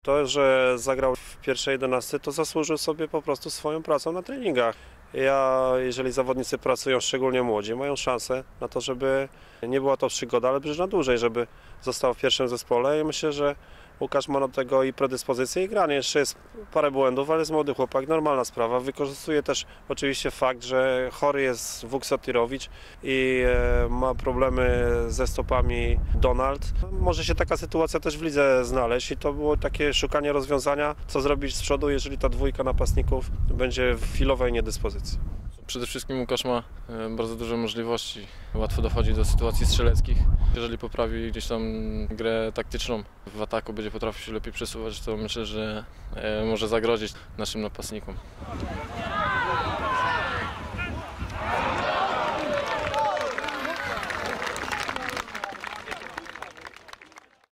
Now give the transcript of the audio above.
To, że zagrał w pierwszej 11, to zasłużył sobie po prostu swoją pracą na treningach. Jeżeli zawodnicy pracują, szczególnie młodzi, mają szansę na to, żeby nie była to przygoda, ale na dłużej, żeby został w pierwszym zespole i myślę, że Łukasz ma do tego i predyspozycję i granie. Jeszcze jest parę błędów, ale jest młody chłopak, normalna sprawa. Wykorzystuje też oczywiście fakt, że chory jest Vuk Sotirowicz i ma problemy ze stopami Donald. Może się taka sytuacja też w lidze znaleźć i to było takie szukanie rozwiązania, co zrobić z przodu, jeżeli ta dwójka napastników będzie w chwilowej niedyspozycji. Przede wszystkim Łukasz ma bardzo duże możliwości, łatwo dochodzi do sytuacji strzeleckich. Jeżeli poprawi gdzieś tam grę taktyczną, w ataku będzie potrafił się lepiej przesuwać, to myślę, że może zagrozić naszym napastnikom.